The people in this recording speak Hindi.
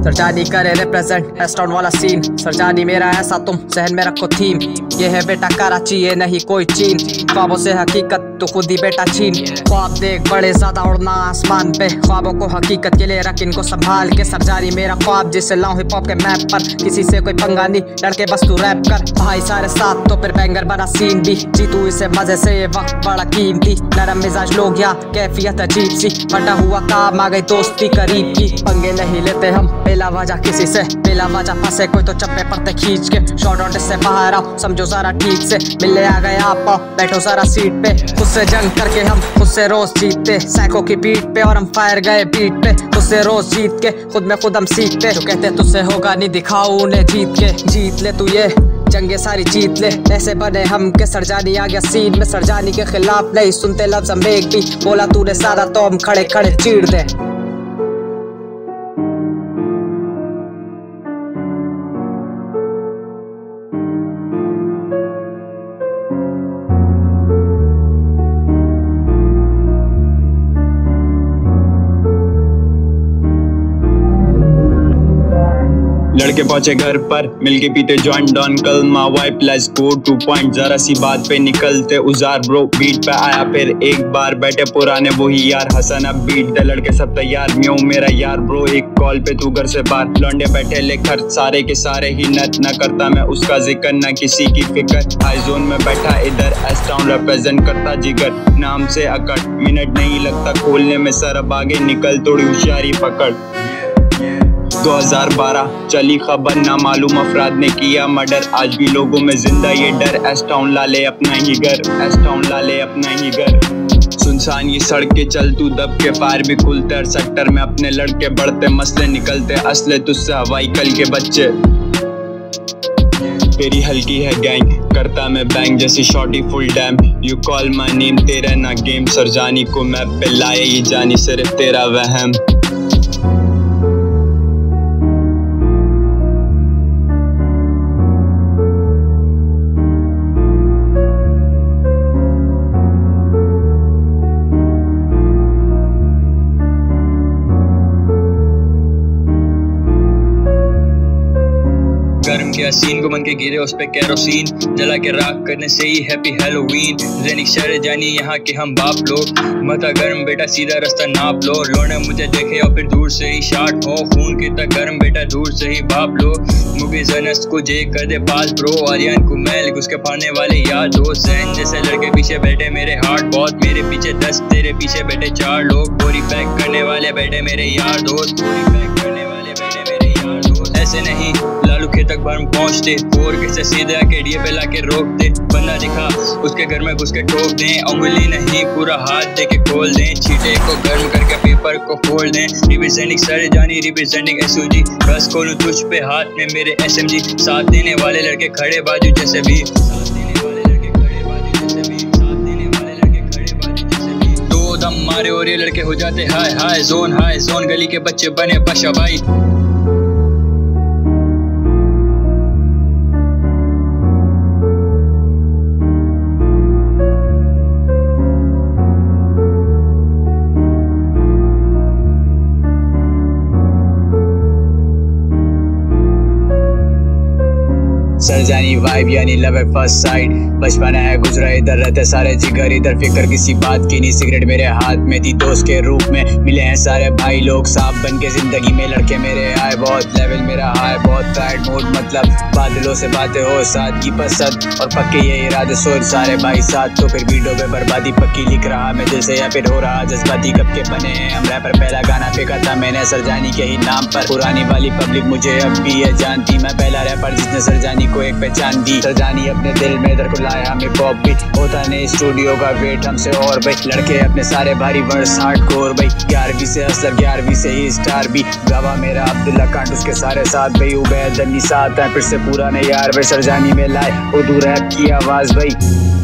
सरजानी करे रिप्रेजेंट एस्टाउन वाला सीन। सरजानी मेरा ऐसा तुम जहन में रखो थीम। ये है बेटा कराची, ये नहीं कोई चीन। ख्वाबों से हकीकत तो खुद ही बेटा छीन। ख्वाब देख बड़े ज्यादा उड़ना आसमान पे, ख्वाबों को हकीकत के लिए रख इनको संभाल के। सरजानी मेरा ख्वाब जिसे लाऊं हिप हॉप के मैप पर, किसी से कोई पंगा नहीं लड़के बस तू रैप कर। भाई सारे साथ तो फिर बैंगर बना सीन भी, जीतू इसे मजे से ये वक्त बड़ा कीमती। नरम मिजाज लोग या कैफियत अजीब सी, बटा हुआ काम आ गई दोस्ती करीब की। पंगे नहीं लेते हम बेला वजह किसी से, बेला वजह फंसे कोई तो चप्पे पड़ते खींच के। शॉर्ट आउट से बाहर आओ समझो जरा ठीक से, मिलने आ गए आप आओ बैठो जरा सीट पे। खुद से जंग करके हम खुद से रोज जीतते, सैकों की पीठ पे और हम फायर गए बीट पे। खुद से रोज जीत के खुद में खुद हम सीखते, जो कहते तुझसे होगा नहीं दिखाओ उन्हें जीत के। जीत ले तू ये जंगे सारी जीत ले, ऐसे बने हम के सरजानी आ गया सीन में। सरजानी के खिलाफ नहीं सुनते लफ्ज हम एक भी, बोला तूने सादा तो हम खड़े खड़े चीड़ दे। लड़के पहुंचे घर पर मिलके पीते जॉइंट डॉन कलमा वाइप लेट्स गो 2 पॉइंट। जरा सी बात पे निकलते उजार ब्रो, बीट पे आया फिर एक बार बैठे पुराने वही यार। हसन अब बीट दे लड़के सब तैयार, म्यू मेरा यार ब्रो एक कॉल पे तू घर से बाहर। लौंडे बैठे लेकर सारे के सारे ही नट, न करता मैं उसका जिक्र न किसी की फिक्र। हाई जोन में बैठा इधर एस्टाउन रिप्रेजेंट करता जिगर, नाम से अकड़ मिनट नहीं लगता खोलने में सर। अब आगे निकल थोड़ी होशियारी पकड़। 2012 चली खबर ना मालूम अफराद ने किया मर्डर, आज भी लोगों में जिंदा ये डर। एस्टाउन ला ले अपना ही घर, एस्टाउन ला ले अपना ही घर। सुनसान ये सड़कें चल तू दब के, फायर भी खुलते हर सेक्टर में अपने लड़के बढ़ते, मसले निकलते असले तुझसे हवाई कल के बच्चे। तेरी हल्की है गैंग करता मैं बैंग जैसी shorty full damn. You call my name तेरा ना गेम, सरजानी को मैप पे लाए ये जानी सिर्फ तेरा वहम। गर्म के सीन को मन के गिरे उस पे कैरोसिन, जला के राख करने से ही हैप्पी हैलोवीन। जैनिक शहर जानी यहाँ के हम बाप लोग, मता गर्म बेटा सीधा रास्ता नाप लो। लोने मुझे देखे और फिर दूर से ही शार्ट हो, खून कितना गर्म बेटा दूर से ही बाप लो। मुझे जनस को जे कर दे पास ब्रो, आर्यन को मैल उसके फाने वाले यार दोस्त। जैन जैसे लड़के पीछे बैठे मेरे हार्ट बहुत, मेरे पीछे 10 तेरे पीछे बैठे 4 लोग। बोरी पैक करने वाले बैठे मेरे यार दोस्त, बोरी पैक करने वाले बैठे मेरे यार दोस्त। ऐसे नहीं लालू खेत तक भरम पहुंचते, फोर के से सीधे आके डीए पे लाके रोकते। बंदा दिखा उसके घर में घुस के ठोक दें, उंगली नहीं पूरा हाथ दे के खोल दें। छीटे को गर्म करके पेपर को फोड़ दें। रिप्रेजेंटिंग सरजानी रिप्रेजेंटिंग एसओजी, बस खोलूं तुझ पे हाथ में मेरे एसएमजी। साथ देने वाले लड़के खड़े बाजू जैसे भी, साथ देने वाले लड़के खड़े बाजू जैसे भी, साथ देने वाले लड़के खड़े बाजू जैसे भी। दो दम मारे और ये लड़के हो जाते हाय हाय जोन गली के बच्चे बने बशा भाई। सरजानी वाइब यानी लव एट फर्स्ट साइट, बचपना है गुजरा इधर रहते सारे जिगर इधर, फिक्र किसी बात की नहीं। सिगरेट मेरे हाथ में थी दोस्त के रूप में, मिले हैं सारे भाई लोग साफ बन के जिंदगी में। लड़के मेरे आए बहुत, लेवल मेरा हाई बहुत, फ्लाइट मोड मतलब बादलों से बातें हो सादगी पसंद और पक्के ये इरादे सोच। सारे भाई साथ तो फिर वीडियो पे बर्बादी पक्की, लिख रहा मैं दिल से या फिर हो रहा जज्बाती। कब के बने हैं हम रैपर, पहला गाना फेंका था मैंने सरजानी के ही नाम पर। पुरानी वाली पब्लिक मुझे अब भी है जानती, मैं पहला रैपर जिसने सरजानी को एक पहचान दी। सरजानी अपने दिल में इधर को लाया हमें पॉप भी, होता नहीं स्टूडियो का वेट हमसे और भाई। लड़के अपने सारे भारी वर्स हार्डकोर भाई, 11वीं से असलर 11वीं से ही स्टार भी। गवा मेरा अब्दुल्ला कांट उसके सारे साथ भाई, उबैद अन्नी साथ है फिर से पूरा नहीं यार भाई। सरजानी में लाए उर्दू रैप की आवाज भाई।